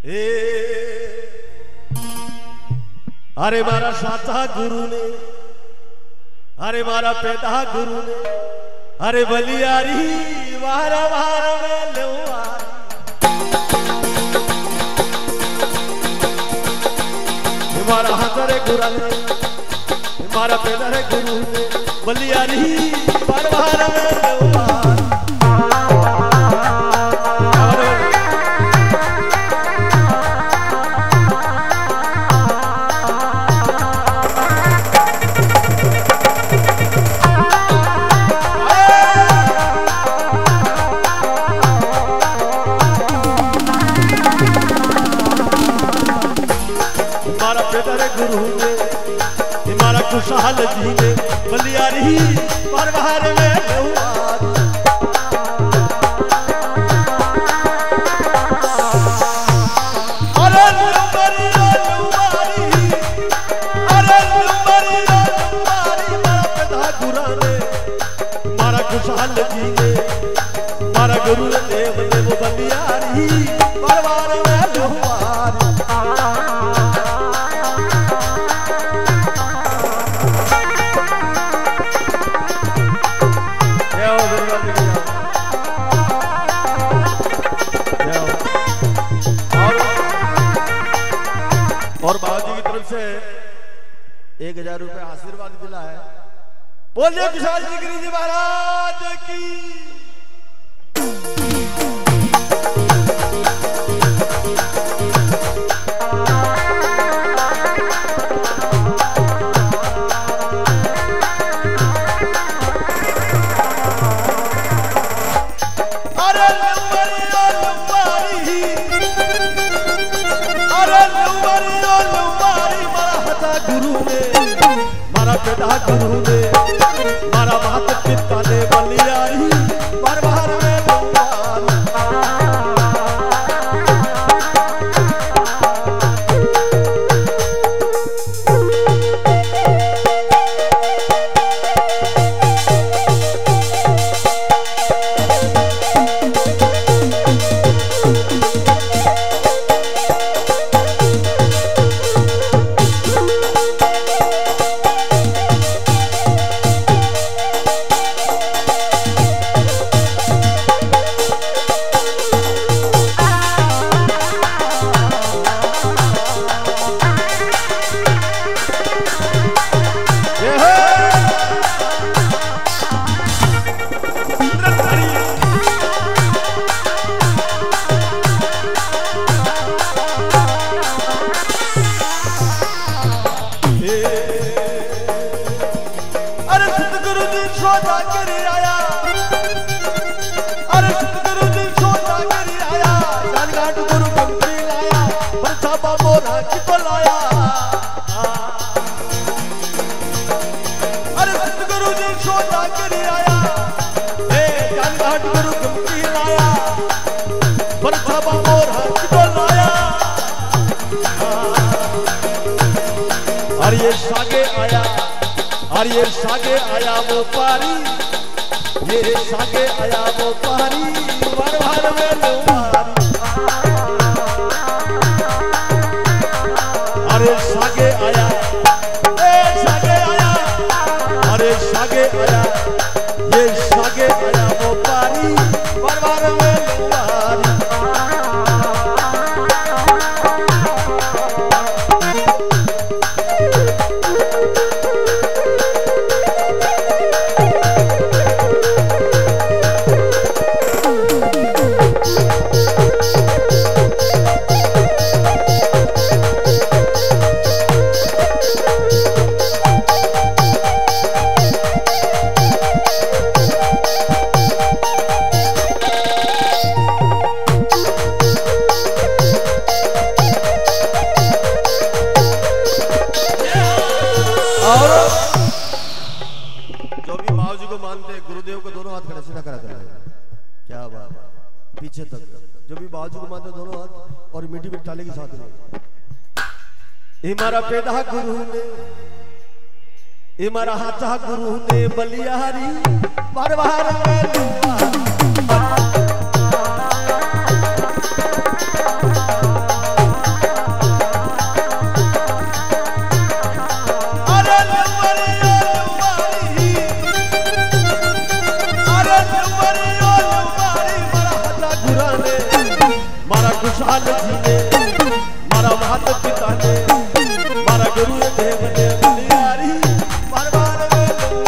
अरे मारा साथा गुरु ने, अरे मारा पैदा गुरु ने, अरे बलियारी वार वार में लुआरी। मारा हाथ रे गुरु ने, मारा पैदा रे गुरु ने, बलियारी वार वार में लुआरी। गुरु ने हमारा खुशहाल जी ने बलियारी परवार में लुआरी। अरे लुआरी लुआरी, अरे लुआरी लुआरी, मारा पैदा गुरु ने हमारा खुशहाल जी ने हमारा गुरु देव ने वो बलियारी परवार में लुआरी। और बाबूजी की तरफ से 1000 रुपए आशीर्वाद मिला है। बोलिए विशाल गिरी जी महाराज की। अरे लुआरी लुआरी, अरे लुआरी लुआरी, मारा हता गुरु ने, मारा पैदा गुरु ने, मारा माता पिता ने बलियारी परवार में लुआरी। अरे सतगुरु जी सोचा करी आया, अरे सतगुरु जी सोचा करी आया, जानघाट गुरु कंपनी लाया, बरसा बाबोरा कितो लाया। अरे सतगुरु जी सोचा करी आया, जानघाट गुरु कंपनी लाया, बरसा बाबोरा कितो लाया। और ये सागे आया, और ये सागे आया वो पारी, ये सागे आया वो पारी वार वार में लुआरी। अरे सागे आया, सागे आया, अरे सागे आया, ये सागे आया वो पारी वार वार में लुआरी। जो भी बाबूजी को मानते गुरुदेव को दोनों हाथ खड़े सीधा करा कर, क्या बात, पीछे तक जो भी बाबूजी को मानते दोनों हाथ और मीठी मीठी ताली के साथ में। हमारा पैदा गुरु ने, हमारा हाथा गुरु ने बलियारी परवार में लुआरी। खुशहाल जीने मारा मात पिता ने मारा गुरु देव ने बलियारी परवार में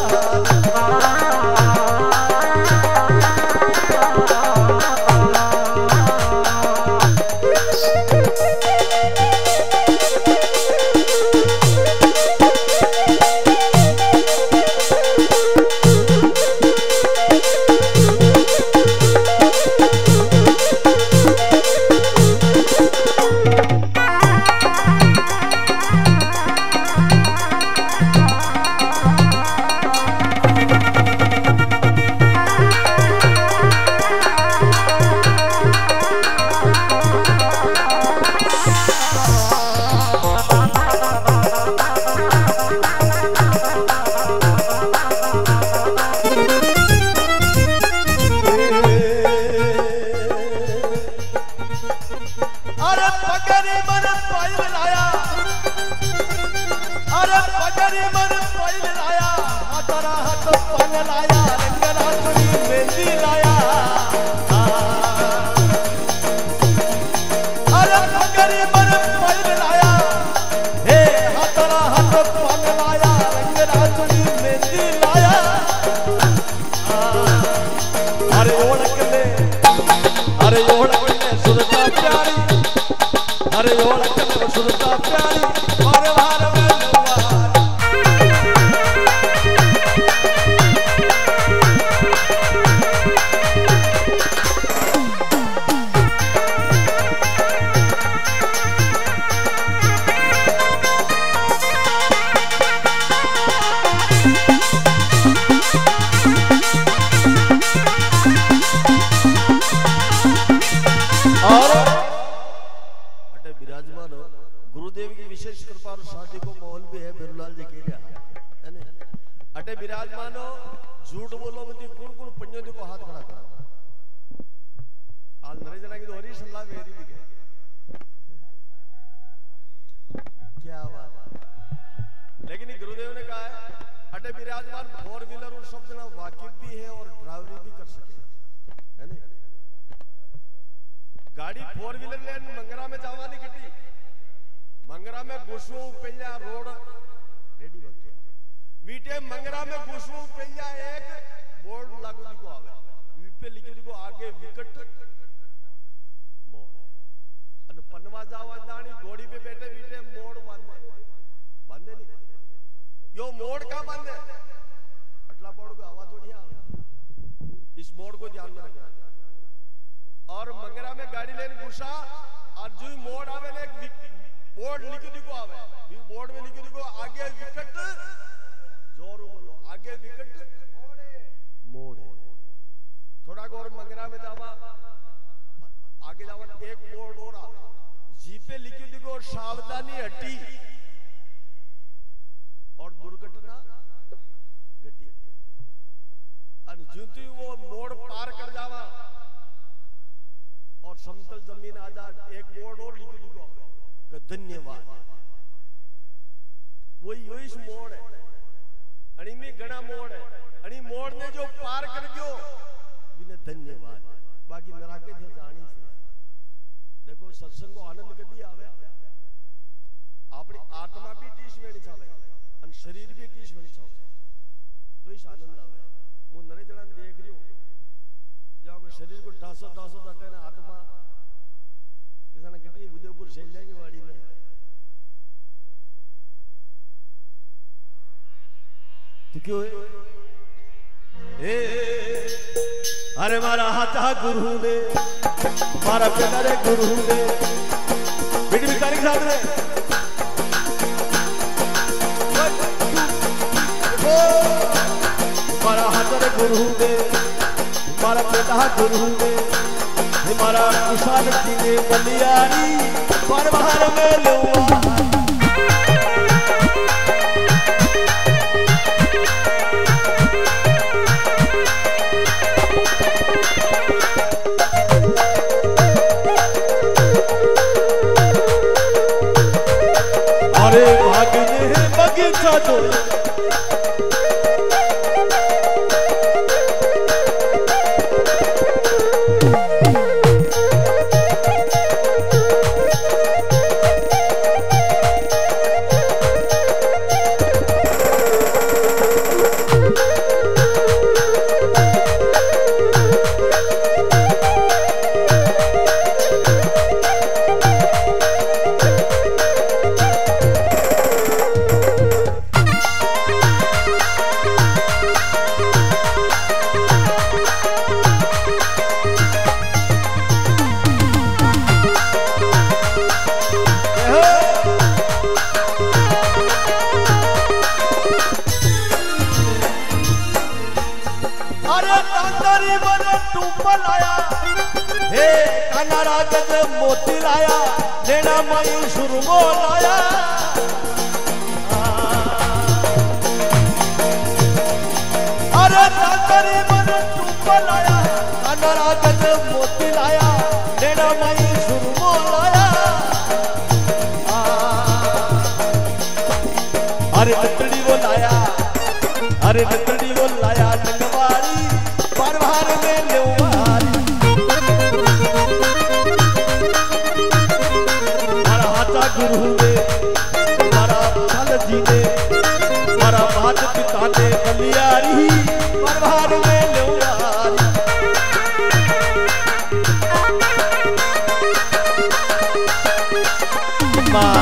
तो क्यों है अरे मारा हाथा गुरु ने मारा पिता रे गुरु ने बिट बिटारी के साथ में मारा हाथा रे गुरु ने मारा पिता गुरु ने मारा कुशाल जी ने बलियारी पर बाहर में लुआ अरे भागने बगीचा तो टूपा लाया हे कान्हा रागज मोती लाया नैना माई सुरमो लाया अरे रागरी मन टूपा लाया कान्हा रागज मोती लाया नैना माई सुरमो लाया अरे नतड़ी वो लाया अरे नतड़ी वो लाया नंगवारी परवार में लेवारी मारा हाथा गुरु ने मारा फल जी ने मारा मात पिता ने बलियारी परवार में लेवारी माँ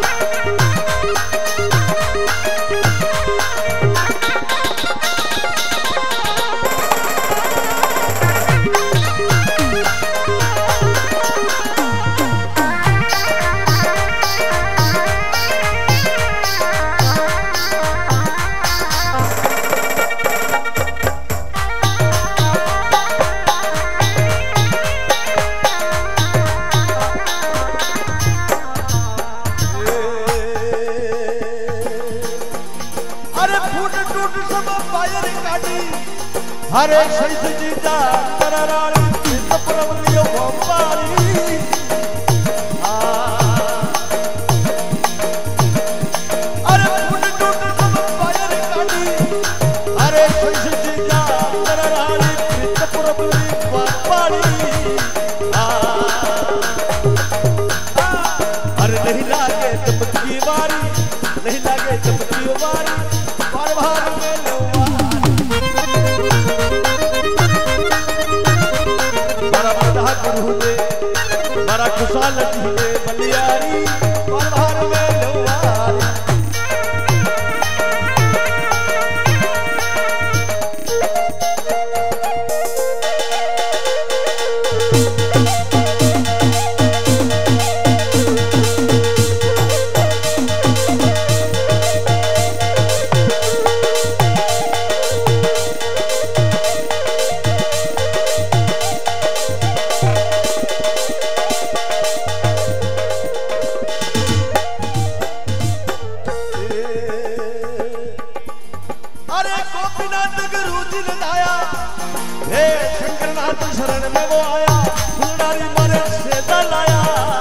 हरे शैद जीजा तरराली चित प्रवलियो भोपारी अरे फुट टूट सब फायर काटी हरे शैद जीजा तरराली चित प्रवलियो भोपारी अरे नहीं लागे चमकी वारी नहीं लागे चमकी वारी बार बार में लो गुरु ने मारा खुशाल जी ने बलियारी परवार में लोवारी शरण में वो आया फुलडारी मारे सेदा लाया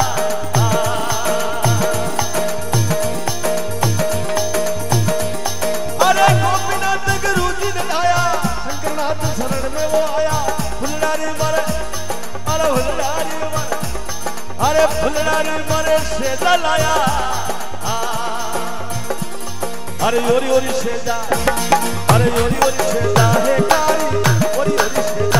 अरे गोपीनाथ गुरु जी ने लाया शंकरनाथ शरण में वो आया फुलडारी मारे अरे फुलडारी मारे सेदा लाया अरे योरी योरी सेदा अरे योरी योरी सेदा है कारी योरी योरी सेदा